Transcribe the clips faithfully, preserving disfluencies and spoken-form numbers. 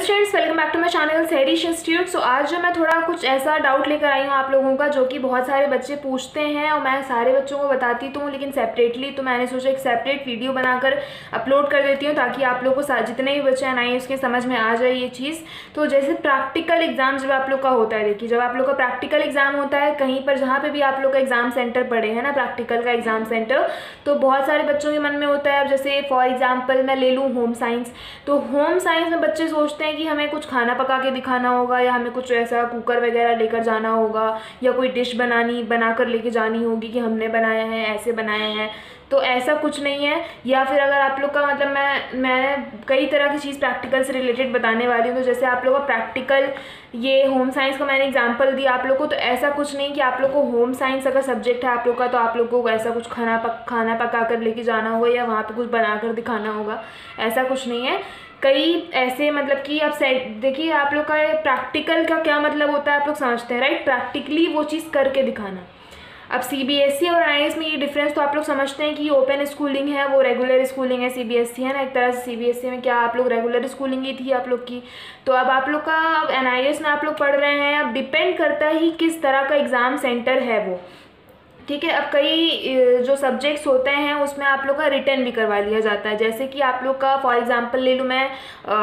Students, welcome back to my channel Sahrish institute. So आज जो मैं थोड़ा कुछ ऐसा डाउट लेकर आई हूँ आप लोगों का, जो कि बहुत सारे बच्चे पूछते हैं और मैं सारे बच्चों को बताती तो हूँ, लेकिन सेपरेटली। तो मैंने सोचा एक सेपरेट वीडियो बनाकर अपलोड कर देती हूँ ताकि आप लोगों को जितने भी बच्चे आए उसके समझ में आ जाए ये चीज़। तो जैसे प्रैक्टिकल एग्जाम जब आप लोग का होता है, देखिए जब आप लोग का प्रैक्टिकल एग्जाम होता है कहीं पर, जहाँ पर भी आप लोग का एग्जाम सेंटर पड़े है ना, प्रैक्टिकल का एग्जाम सेंटर, तो बहुत सारे बच्चों के मन में होता है। अब जैसे फॉर एग्जाम्पल मैं ले लूँ होम साइंस, तो होम साइंस में बच्चे सोचते हैं कि हमें कुछ खाना पका के दिखाना होगा, या हमें कुछ ऐसा कुकर वगैरह लेकर जाना होगा, या कोई डिश बनानी बनाकर लेके जानी होगी कि हमने बनाया है, ऐसे बनाया है। तो ऐसा कुछ नहीं है। या फिर अगर आप लोग का मतलब मैं मैं कई तरह की चीज़ प्रैक्टिकल से रिलेटेड बताने वाली हूँ। तो जैसे आप लोग का प्रैक्टिकल, ये होम साइंस का मैंने एग्जांपल दिया आप लोग को, तो ऐसा कुछ नहीं कि आप लोग को होम साइंस अगर सब्जेक्ट है आप लोग का, तो आप लोग को ऐसा कुछ खाना पक खाना पका कर लेके जाना होगा या वहाँ पे कुछ बना कर दिखाना होगा, ऐसा कुछ नहीं है। कई ऐसे मतलब कि आप सेट देखिए, आप लोग का प्रैक्टिकल का क्या मतलब होता है आप लोग समझते हैं, राइट? प्रैक्टिकली वो चीज़ करके दिखाना। अब सीबीएसई और आईएएस में ये डिफरेंस तो आप लोग समझते हैं कि ये ओपन स्कूलिंग है, वो रेगुलर स्कूलिंग है। सीबीएसई है ना, एक तरह से सीबीएसई में क्या आप लोग रेगुलर स्कूलिंग ही थी आप लोग की। तो अब आप लोग का एनआईएएस में आप लोग पढ़ रहे हैं, अब डिपेंड करता है ही किस तरह का एग्ज़ाम सेंटर है वो, ठीक है। अब कई जो सब्जेक्ट्स होते हैं उसमें आप लोग का रिटर्न भी करवा लिया जाता है। जैसे कि आप लोग का फॉर एग्जांपल ले लूँ मैं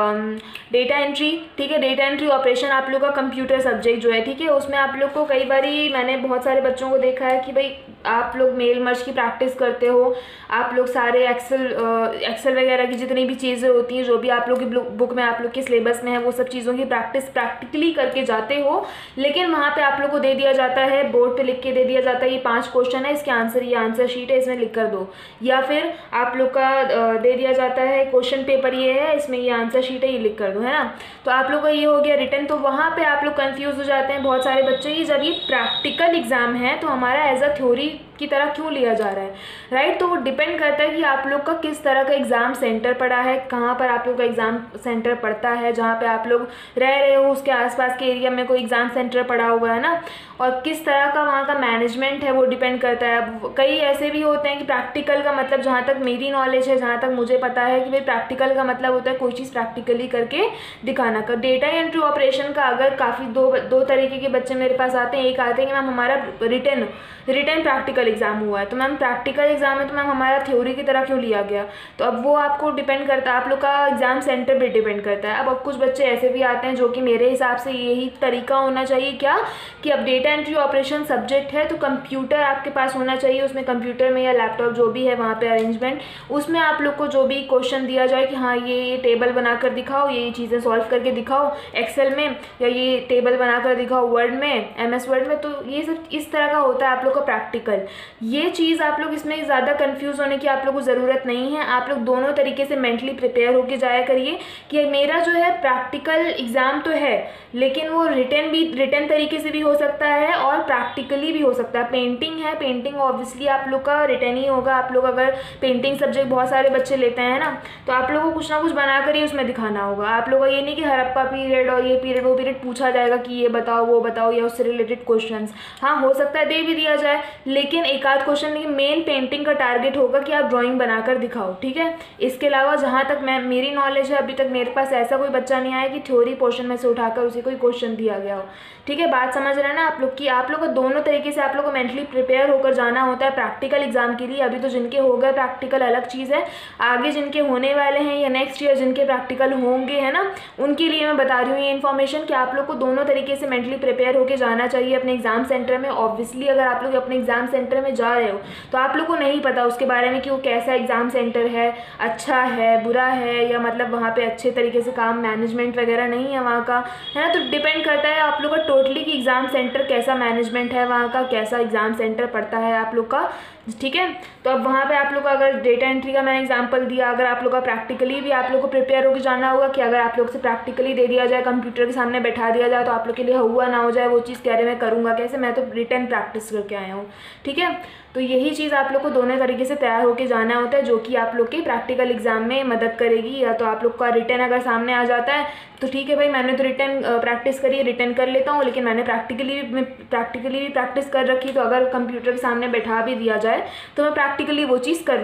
डेटा एंट्री, ठीक है। डेटा एंट्री ऑपरेशन आप लोग का कंप्यूटर सब्जेक्ट जो है, ठीक है, उसमें आप लोग को कई बारी मैंने बहुत सारे बच्चों को देखा है कि भाई आप लोग मेल मर्ज की प्रैक्टिस करते हो, आप लोग सारे एक्सेल एक्सेल वगैरह की जितनी भी चीज़ें होती हैं, जो भी आप लोग की बुक में आप लोग के सिलेबस में है, वो सब चीज़ों की प्रैक्टिस प्रैक्टिकली करके जाते हो। लेकिन वहाँ पे आप लोग को दे दिया जाता है, बोर्ड पे लिख के दे दिया जाता है ये पांच क्वेश्चन है, इसके आंसर ये आंसर शीट है, इसमें लिख कर दो। या फिर आप लोग का दे दिया जाता है क्वेश्चन पेपर ये है, इसमें ये आंसर शीट है, ये लिख कर दो, है ना। तो आप लोग का ये हो गया रिटर्न। तो वहाँ पे आप लोग कंफ्यूज हो जाते हैं बहुत सारे बच्चे कि जब ये प्रैक्टिकल एग्जाम है तो हमारा एज अ थ्योरी की तरह क्यों लिया जा रहा है, राइट? तो वो डिपेंड करता है कि आप लोग का किस तरह का एग्ज़ाम सेंटर पड़ा है, कहाँ पर आप लोग का एग्ज़ाम सेंटर पड़ता है, जहाँ पे आप लोग रह रहे हो उसके आसपास के एरिया में कोई एग्ज़ाम सेंटर पड़ा हुआ है ना, और किस तरह का वहाँ का मैनेजमेंट है वो डिपेंड करता है। अब कई ऐसे भी होते हैं कि प्रैक्टिकल का मतलब, जहाँ तक मेरी नॉलेज है, जहाँ तक मुझे पता है कि भाई प्रैक्टिकल का मतलब होता है कोई चीज़ प्रैक्टिकली करके दिखाना। का डेटा एंट्री ऑपरेशन का अगर काफ़ी दो दो तरीके के बच्चे मेरे पास आते हैं। एक आते हैं कि मैम हमारा रिटर्न रिटर्न प्रैक्टिकल एग्जाम हुआ है, तो मैम प्रैक्टिकल एग्जाम है तो मैम हमारा थ्योरी की तरह क्यों लिया गया? तो अब वो आपको डिपेंड करता है, आप लोग का एग्जाम सेंटर पे डिपेंड करता है। अब अब कुछ बच्चे ऐसे भी आते हैं जो कि मेरे हिसाब से यही तरीका होना चाहिए क्या, कि अब डेटा एंट्री ऑपरेशन सब्जेक्ट है तो कंप्यूटर आपके पास होना चाहिए, उसमें कंप्यूटर में या लैपटॉप जो भी है वहाँ पे अरेंजमेंट, उसमें आप लोग को जो भी क्वेश्चन दिया जाए कि हाँ ये ये टेबल बनाकर दिखाओ, ये चीज़ें सॉल्व करके दिखाओ एक्सेल में, या ये टेबल बनाकर दिखाओ वर्ड में, एम एस वर्ड में। तो ये सब इस तरह का होता है आप लोग का प्रैक्टिकल। ये चीज़ आप लोग इसमें ज़्यादा कंफ्यूज होने की आप लोग को ज़रूरत नहीं है। आप लोग दोनों तरीके से मेंटली प्रिपेयर होके जाया करिए कि मेरा जो है प्रैक्टिकल एग्ज़ाम तो है, लेकिन वो रिटर्न भी रिटर्न तरीके से भी हो सकता है और प्रैक्टिकली भी हो सकता है। पेंटिंग है, पेंटिंग ऑब्वियसली आप लोग का रिटर्न ही होगा। आप लोग अगर पेंटिंग सब्जेक्ट बहुत सारे बच्चे लेते हैं ना, तो आप लोगों को कुछ ना कुछ बना कर ही उसमें दिखाना होगा। आप लोगों का ये नहीं कि हड़प्पा पीरियड और ये पीरियड वो पीरियड पूछा जाएगा कि ये बताओ वो बताओ, या उससे रिलेटेड क्वेश्चन, हाँ हो सकता है दे भी दिया जाए, लेकिन एक आध क्वेश्चन नहीं। मेन पेंटिंग का टारगेट होगा कि आप ड्राइंग बनाकर दिखाओ, ठीक है। इसके अलावा जहाँ तक मैं मेरी नॉलेज है, अभी तक मेरे पास ऐसा कोई बच्चा नहीं आया कि थ्योरी पोर्शन में से उठाकर उसे कोई क्वेश्चन दिया गया हो, ठीक है। बात समझ रहे हैं ना आप लोग की? आप लोग को दोनों तरीके से आप लोग को मेंटली प्रिपेयर होकर जाना होता है प्रैक्टिकल एग्जाम के लिए। अभी तो जिनके हो गए प्रैक्टिकल अलग चीज़ है, आगे जिनके होने वाले हैं या नेक्स्ट ईयर जिनके प्रैक्टिकल होंगे, है ना, उनके लिए मैं बता रही हूँ ये इन्फॉर्मेशन कि आप लोग को दोनों तरीके से मेंटली प्रिपेयर होकर जाना चाहिए अपने एग्जाम सेंटर में। ऑब्वियसली अगर आप लोग अपने एग्जाम सेंटर में जा रहे हो तो आप लोग को नहीं पता उसके बारे में कि वो कैसा एग्जाम सेंटर है, अच्छा है बुरा है, या मतलब वहाँ पे अच्छे तरीके से काम मैनेजमेंट वगैरह नहीं है वहाँ का, है ना। तो डिपेंड करता है आप लोग का टोटली कि एग्जाम सेंटर कैसा मैनेजमेंट है वहाँ का, कैसा एग्जाम सेंटर पड़ता है आप लोग का, ठीक है। तो अब वहाँ पे आप लोग का अगर डेटा एंट्री का मैंने एग्जांपल दिया, अगर आप लोग का प्रैक्टिकली भी आप लोग को प्रिपेयर होकर जाना होगा कि अगर आप लोग से प्रैक्टिकली दे दिया जाए, कंप्यूटर के सामने बैठा दिया जाए, तो आप लोग के लिए हुआ ना हो जाए वो चीज़, कह रहे मैं करूँगा कैसे, मैं तो रिटर्न प्रैक्टिस करके आया हूँ, ठीक है। तो यही चीज़ आप लोग को दोनों तरीके से तैयार होकर जाना होता है, जो कि आप लोग के प्रैक्टिकल एग्जाम में मदद करेगी। या तो आप लोग का रिटर्न अगर सामने आ जाता है तो ठीक है भाई, मैंने तो रिटर्न प्रैक्टिस करी है, रिटर्न कर लेता हूँ, लेकिन मैंने प्रैक्टिकली भी प्रैक्टिकली भी प्रैक्टिस कर रखी, तो अगर कंप्यूटर के सामने बैठा भी दिया जाए तो मैं प्रैक्टिकली वो चीज़ कर लूँ।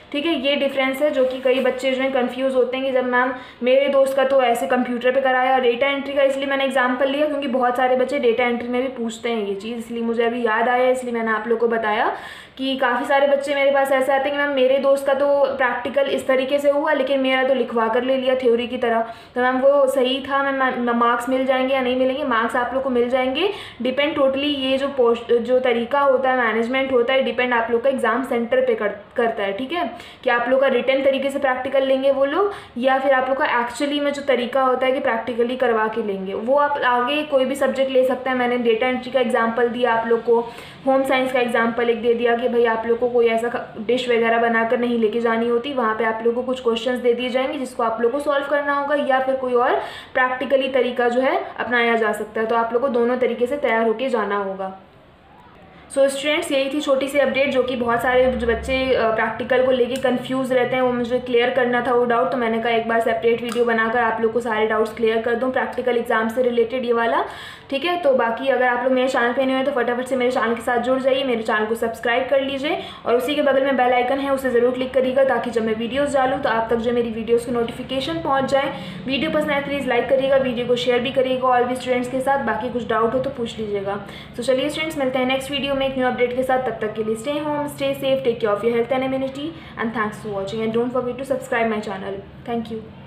ठीक है, ये डिफरेंस है जो कि कई बच्चे जो हैं कन्फ्यूज़ होते हैं कि जब मैम मेरे दोस्त का तो ऐसे कंप्यूटर पे कराया, डेटा एंट्री का इसलिए मैंने एग्जांपल लिया क्योंकि बहुत सारे बच्चे डेटा एंट्री में भी पूछते हैं ये चीज़, इसलिए मुझे अभी याद आया, इसलिए मैंने आप लोग को बताया कि काफ़ी सारे बच्चे मेरे पास ऐसे आते हैं कि मैम मेरे दोस्त का तो प्रैक्टिकल इस तरीके से हुआ लेकिन मेरा तो लिखवा कर ले लिया थ्योरी की तरह, तो मैम वो सही था, मैम मार्क्स मिल जाएंगे या नहीं मिलेंगे? मार्क्स आप लोग को मिल जाएंगे, डिपेंड टोटली ये जो पोस्ट जो तरीका होता है मैनेजमेंट होता है डिपेंड आप लोग का एग्जाम सेंटर पे कर, करता है। ठीक है, कि आप लोग का रिटन तरीके से प्रैक्टिकल लेंगे वो लोग या फिर आप लोग का एक्चुअली में जो तरीका होता है कि प्रैक्टिकली करवा के लेंगे, वो आप आगे कोई भी सब्जेक्ट ले सकते हैं। मैंने डेटा एंट्री का एग्जाम्पल दिया आप लोग को, होम साइंस का एग्जाम्पल एक दे दिया कि भाई आप लोग को कोई ऐसा डिश वगैरह बनाकर नहीं लेके जानी होती, वहाँ पे आप लोग को कुछ क्वेश्चंस दे दिए जाएंगे जिसको आप लोग को सॉल्व करना होगा या फिर कोई और प्रैक्टिकली तरीका जो है अपनाया जा सकता है, तो आप लोग को दोनों तरीके से तैयार होके जाना होगा। सो so, स्टूडेंट्स यही थी छोटी सी अपडेट जो कि बहुत सारे जो बच्चे प्रैक्टिकल को लेके कंफ्यूज रहते हैं, वो मुझे क्लियर करना था वो डाउट, तो मैंने कहा एक बार सेपरेट वीडियो बनाकर आप लोग को सारे डाउट्स क्लियर कर दूं प्रैक्टिकल एग्जाम से रिलेटेड ये वाला। ठीक है, तो बाकी अगर आप लोग मेरे चैनल पे नहीं हुए तो फटाफट से मेरे चैनल के साथ जुड़ जाइए, मेरे चैनल को सब्सक्राइब कर लीजिए और उसी के बगल में बेल आइकन है उसे ज़रूर क्लिक करिएगा ताकि जब मैं वीडियोज़ डालूँ तो आप तक जो मेरी वीडियोज़ की नोटिफिकेशन पहुँच जाए। वीडियो पसंद आए प्लीज़ लाइक करिएगा, वीडियो को शेयर भी करिएगा और भी स्टूडेंट्स के साथ, बाकी कुछ डाउट हो तो पूछ लीजिएगा। तो चलिए स्टूडेंट्स मिलते हैं नेक्स्ट वीडियो में एक न्यू अपडेट के साथ, तब तक के लिए stay home, stay safe, take care of your health and immunity and thanks for watching and don't forget to subscribe my channel. Thank you.